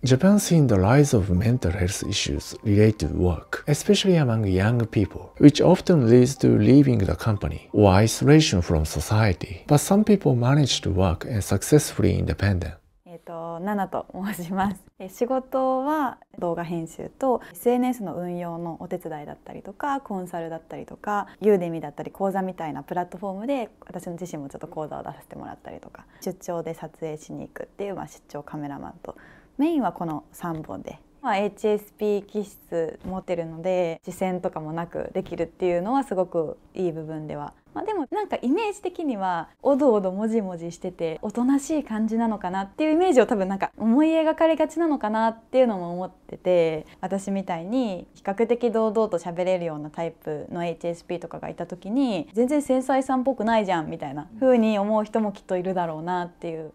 Japan's seen the rise of mental health issues related to work, especially among young people, which often leads to leaving the company or isolation from society. But some people manage to work and successfully independent. ナナと申します。仕事は動画編集と SNS の運用のお手伝いだったりとか、コンサルだったりとか、ユーデミだったり講座みたいなプラットフォームで私の自身もちょっと講座を出させてもらったりとか、出張で撮影しに行くっていう、出張カメラマンとメインはこの3本で。HSP 気質持ってるので視線とかもなくできるっていうのはすごくいい部分では、でもなんかイメージ的にはおどおどもじもじしてておとなしい感じなのかなっていうイメージを多分なんか思い描かれがちなのかなっていうのも思ってて、私みたいに比較的堂々と喋れるようなタイプの HSP とかがいた時に全然繊細さんっぽくないじゃんみたいな風に思う人もきっといるだろうなっていう。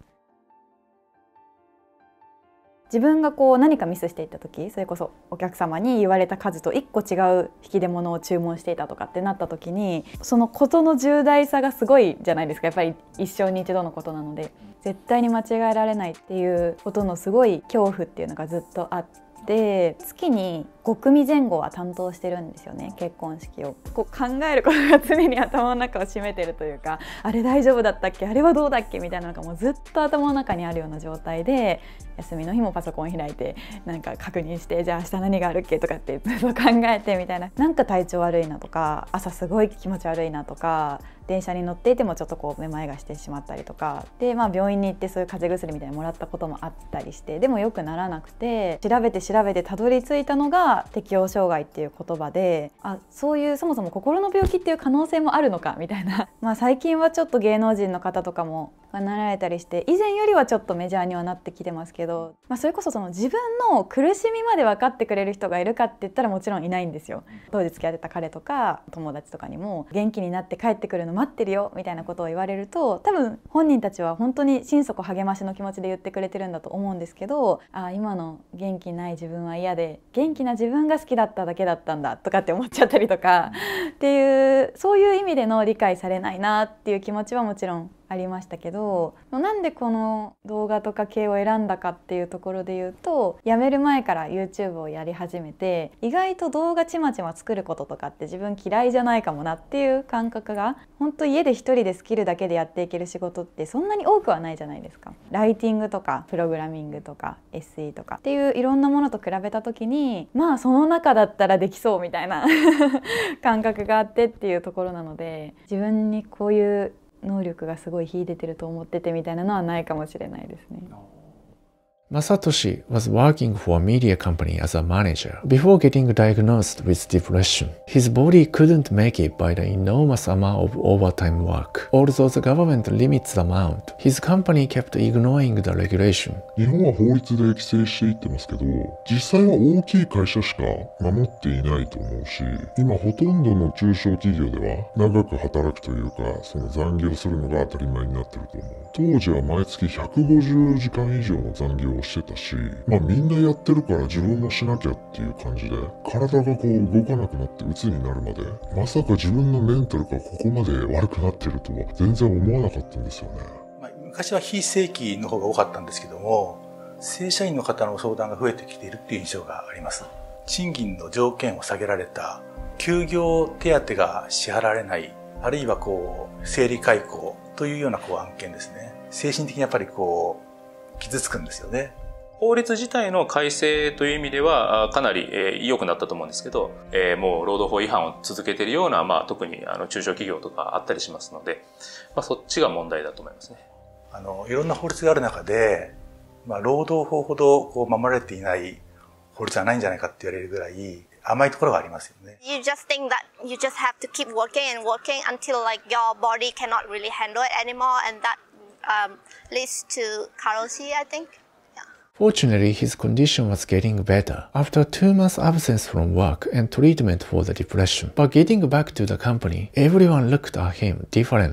自分がこう何かミスしていった時、それこそお客様に言われた数と1個違う引き出物を注文していたとかってなった時に、そのことの重大さがすごいじゃないですか。やっぱり一生に一度のことなので絶対に間違えられないっていうことのすごい恐怖っていうのがずっとあって、月に5組前後は担当してるんですよね、結婚式を。こう考えることが常に頭の中を占めてるというか、あれ大丈夫だったっけ、あれはどうだっけみたいなのがもうずっと頭の中にあるような状態で、休みの日もパソコン開いてなんか確認して、じゃあ明日何があるっけとかってずっと考えてみたいな、なんか体調悪いなとか、朝すごい気持ち悪いなとか、電車に乗っていてもちょっとこうめまいがしてしまったりとかで、病院に行ってそういう風邪薬みたいなのもらったこともあったりして、でもよくならなくて、調べてたどり着いたのが適応障害っていう言葉で、そういうそもそも心の病気っていう可能性もあるのかみたいな最近はちょっと芸能人の方とかもなられたりして、以前よりはちょっとメジャーにはなってきてますけど、それこそその自分の苦しみまで分かってくれる人がいるかって言ったらもちろんいないんですよ。当時付き合ってた彼とか友達とかにも元気になって帰ってくるの待ってるよみたいなことを言われると、多分本人たちは本当に心底励ましの気持ちで言ってくれてるんだと思うんですけど、今の元気ない自分は嫌で元気な自分が好きだっただけだったんだとかって思っちゃったりとかっていう、そういう意味での理解されないなっていう気持ちはもちろんありましたけど、なんでこの動画とか系を選んだかっていうところで言うと、辞める前から YouTube をやり始めて、意外と動画ちまちま作ることとかって自分嫌いじゃないかもなっていう感覚が、本当家で一人でスキルだけでやっていける仕事ってそんなに多くはないじゃないですか。ライティングとかプログラミングとか SE とかっていういろんなものと比べた時に、その中だったらできそうみたいな感覚があってっていうところなので、自分にこういう能力がすごい秀でてると思っててみたいなのはないかもしれないですね。 Masatoshi was working for a media company as a manager before getting diagnosed with depression. His body couldn't make it by the enormous amount of overtime work. Although the government limits the amount, his company kept ignoring the regulation. 日本は法律で規制していってますけど、実際は大きい会社しか守っていないと思うし、今ほとんどの中小企業では長く働くというか、その残業するのが当たり前になってると思う。当時は毎月150時間以上の残業をしてたし、みんなやってるから自分もしなきゃっていう感じで、体がこう動かなくなって鬱になるまで、まさか自分のメンタルがここまで悪くなってるとは全然思わなかったんですよね。 昔は非正規の方が多かったんですけども、正社員の方の相談が増えてきているっていう印象があります。賃金の条件を下げられた、休業手当が支払われない、あるいは生理解雇というような案件ですね。精神的にやっぱり傷つくんですよね。 法律自体の改正という意味ではかなり良くなったと思うんですけど、もう労働法違反を続けているような、特に中小企業とかあったりしますので、そっちが問題だと思いますね。 いろんな法律がある中で、労働法ほど守られていない法律はないんじゃないかって言われるぐらい甘いところがありますよね。 You just think that you just have to keep working and working until like your body cannot really handle it anymore, and that leads to callousy, I think. Fortunately, his condition was getting better after 2 months absence from work and treatment for the depression. But getting back to the company, everyone looked at him differently.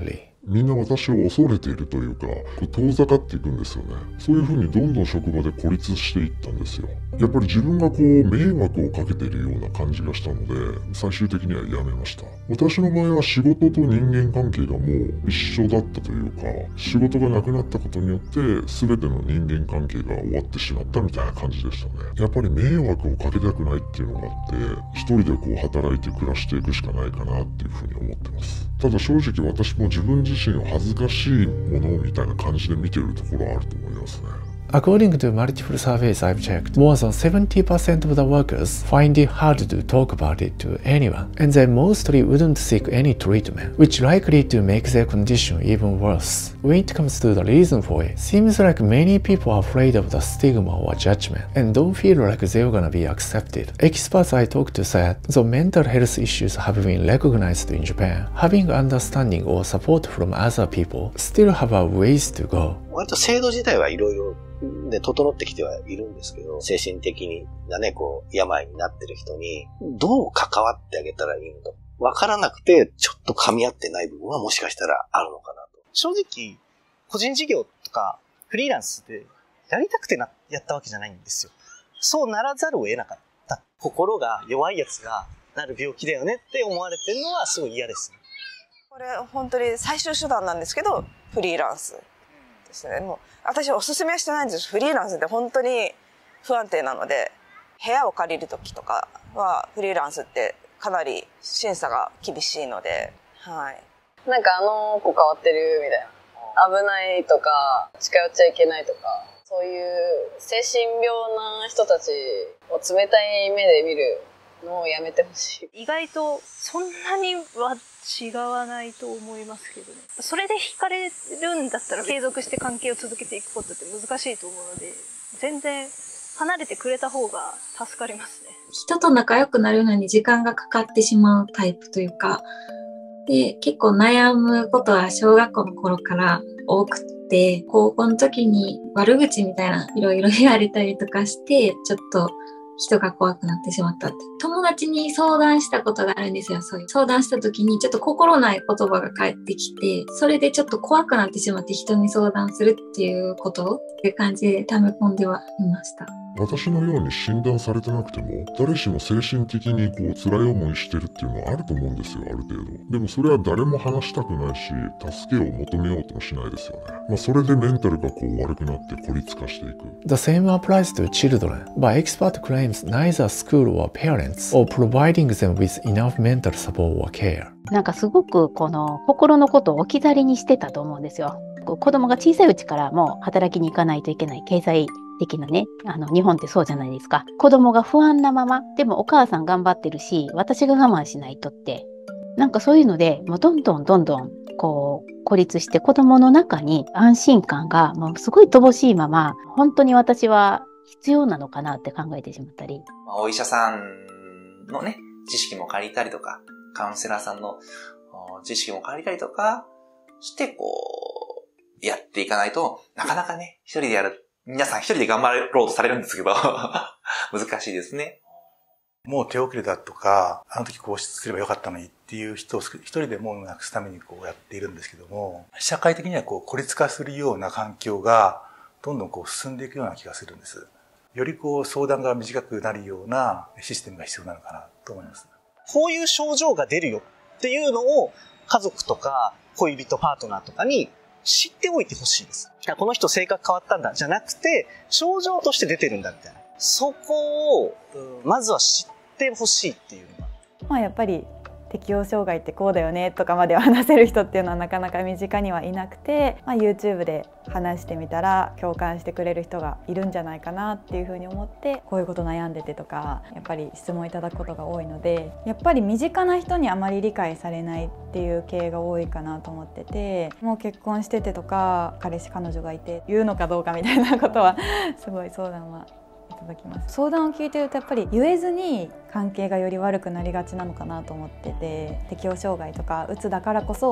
みんな私を恐れているというか、遠ざかっていくんですよね。そういう風にどんどん職場で孤立していったんですよ。やっぱり自分が迷惑をかけているような感じがしたので、最終的にはやめました。私の場合は仕事と人間関係がもう一緒だったというか、仕事がなくなったことによって全ての人間関係が終わってしまったみたいな感じでしたね。やっぱり迷惑をかけたくないっていうのがあって、一人で働いて暮らしていくしかないかなっていうふうに思ってます。ただ正直私も自分自身を恥ずかしいものみたいな感じで見ているところはあると思いますね。 According to multiple surveys I've checked, more than 70% of the workers find it hard to talk about it to anyone, and they mostly wouldn't seek any treatment, which likely to make their condition even worse. When it comes to the reason for it, seems like many people are afraid of the stigma or judgment, and don't feel like they're gonna be accepted. Experts I talked to said, though mental health issues have been recognized in Japan, having understanding or support from other people still have a ways to go. 割と制度自体はいろいろで整ってきてはいるんですけど、精神的なね、病になってる人にどう関わってあげたらいいのかわからなくて、ちょっと噛み合ってない部分はもしかしたらあるのかなと。正直、個人事業とかフリーランスでやりたくてやったわけじゃないんですよ。そうならざるを得なかった。心が弱いやつがなる病気だよねって思われてるのはすごい嫌ですね。 これ本当に最終手段なんですけど、フリーランスですね。もう私はおすすめはしてないんです。フリーランスって本当に不安定なので、部屋を借りる時とかはフリーランスってかなり審査が厳しいので、はい。 なんか子変わってるみたいな。危ないとか、近寄っちゃいけないとか、そういう精神病な人たちを冷たい目で見るのをやめてほしい。 意外とそんなには違わないと思いますけどね。それで惹かれるんだったら継続して関係を続けていくことって難しいと思うので、全然離れてくれた方が助かりますね。 人と仲良くなるのに時間がかかってしまうタイプというか、で、結構悩むことは小学校の頃から多くて、高校の時に悪口みたいないろいろ言われたりとかして、ちょっと人が怖くなってしまったって。友達に相談したことがあるんですよ。そういう相談した時にちょっと心ない言葉が返ってきて、それでちょっと怖くなってしまって人に相談するっていうことっていう感じで溜め込んではいました。 私のように診断されてなくても、誰しも精神的に辛い思いしてるっていうのはあると思うんですよ、ある程度。でもそれは誰も話したくないし、助けを求めようともしないですよね。それでメンタルが悪くなって孤立化していく。 The same applies to children, but expert claims neither school or parents or providing them with enough mental support or care. なんかすごくこの心のことを置き去りにしてたと思うんですよ。子供が小さいうちからもう働きに行かないといけない経済的なね、日本ってそうじゃないですか。子供が不安なまま、でもお母さん頑張ってるし、私が我慢しないとって、なんかそういうので、もうどんどん孤立して子供の中に安心感がもうすごい乏しいまま、本当に私は必要なのかなって考えてしまったり。 お医者さんのね、知識も借りたりとか、カウンセラーさんの知識も借りたりとかしてやっていかないと、なかなかね、一人でやる。皆さん一人で頑張ろうとされるんですけど、難しいですね。 もう手遅れだとか、あの時こうすればよかったのにっていう人を一人でもうなくすためにやっているんですけども、社会的には孤立化するような環境がどんどん進んでいくような気がするんです。より相談が短くなるようなシステムが必要なのかなと思います。 こういう症状が出るよっていうのを家族とか恋人パートナーとかに知っておいてほしいです。この人性格変わったんだじゃなくて、症状として出てるんだみたいな。そこをまずは知ってほしいっていうのが。 やっぱり適応障害ってこうだよねとかまで話せる人っていうのはなかなか身近にはいなくて、YouTube で話してみたら共感してくれる人がいるんじゃないかなっていうふうに思って、こういうこと悩んでてとかやっぱり質問いただくことが多いので、やっぱり身近な人にあまり理解されないっていう系が多いかなと思ってて、もう結婚しててとか彼氏彼女がいて言うのかどうかみたいなことはすごい相談はいただきます。相談を聞いてるとやっぱり言えずに関係がより悪くなりがちなのかなと思ってて、適応障害とかうつだからこそ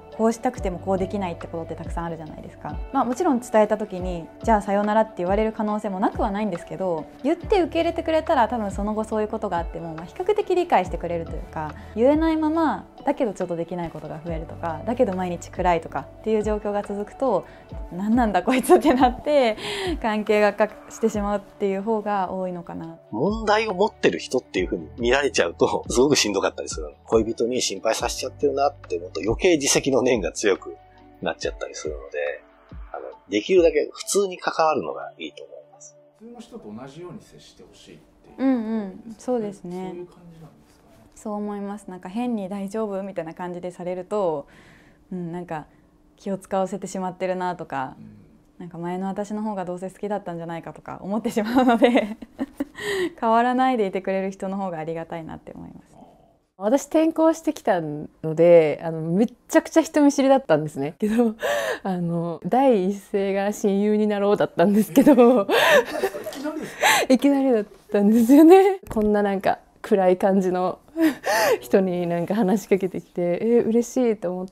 こうしたくてもこうできないってことってたくさんあるじゃないですか。もちろん伝えた時にじゃあさようならって言われる可能性もなくはないんですけど、言って受け入れてくれたら多分その後そういうことがあっても、比較的理解してくれるというか、言えないままだけどちょっとできないことが増えるとか、だけど毎日暗いとかっていう状況が続くと、何なんだこいつってなって関係が悪化してしまうっていう方が多いのかな。 問題を持ってる人っていう風に見られちゃうとすごくしんどかったりする。恋人に心配させちゃってるなって思うと余計自責の念が強くなっちゃったりするので、できるだけ普通に関わるのがいいと思います。 普通の人と同じように接してほしいっていう。 そうですね。 そういう感じなんですかね。 そう思います。なんか変に大丈夫みたいな感じでされると、なんか気を使わせてしまってるなとか、なんか前の私の方がどうせ好きだったんじゃないかとか思ってしまうので変わらないでいてくれる人の方がありがたいなって思います。 私転校してきたのでめっちゃくちゃ人見知りだったんですねけど第一声が親友になろうだったんですけどいきなりだったんですよね。こんななんか暗い感じの人になんか話しかけてきて嬉しいと思って、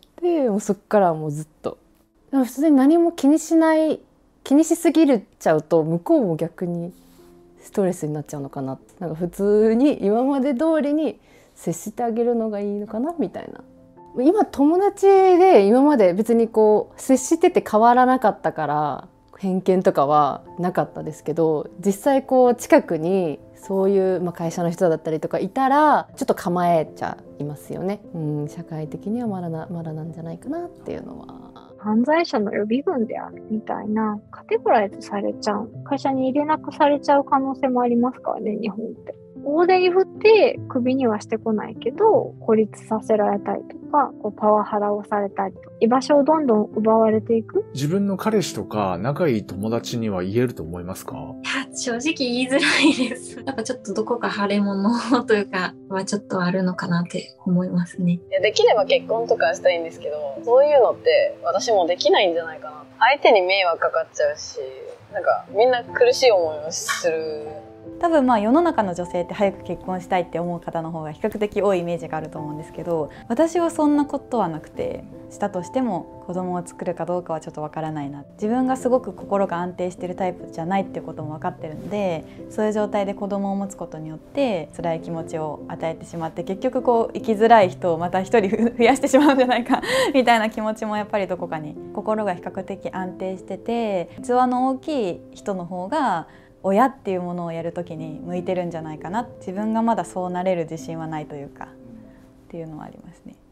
もうそっからもうずっとでも普通に何も気にしすぎるちゃうと向こうも逆にストレスになっちゃうのかな。なんか普通に今まで通りに接してあげるのがいいのかなみたいな。今友達で今まで別にこう接してて変わらなかったから偏見とかはなかったですけど、実際こう近くにそういう、会社の人だったりとかいたらちょっと構えちゃいますよね。社会的にはまだなんじゃないかなっていうのは。 犯罪者の予備軍であるみたいなカテゴライズされちゃう、会社に入れなくされちゃう可能性もありますからね、日本って。大手に振ってクビにはしてこないけど孤立させられたりとか、パワハラをされたりとか、居場所をどんどん奪われていく。 自分の彼氏とか仲いい友達には言えると思いますか？ いや、正直言いづらいです。やっぱちょっとどこか腫れ物というかはちょっとあるのかなって思いますね。 いや、できれば結婚とかしたいんですけど、そういうのって私もできないんじゃないかな。相手に迷惑かかっちゃうし、なんかみんな苦しい思いをする。 多分世の中の女性って早く結婚したいって思う方の方が比較的多いイメージがあると思うんですけど、私はそんなことはなくて、したとしても子供を作るかどうかはちょっとわからないな。自分がすごく心が安定してるタイプじゃないっていうことも分かってるので、そういう状態で子供を持つことによって辛い気持ちを与えてしまって、結局生きづらい人をまた一人増やしてしまうんじゃないかみたいな気持ちもやっぱりどこかに、心が比較的安定してて器の大きい人の方が親っていうものをやるときに向いてるんじゃないかな。自分がまだそうなれる自信はないというかっていうのはありますね。